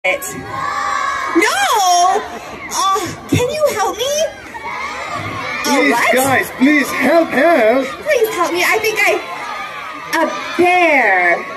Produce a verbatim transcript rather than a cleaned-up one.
it. No! Oh, can you help me? Please, uh, what? guys, please help her. Please help me. I think I... A bear.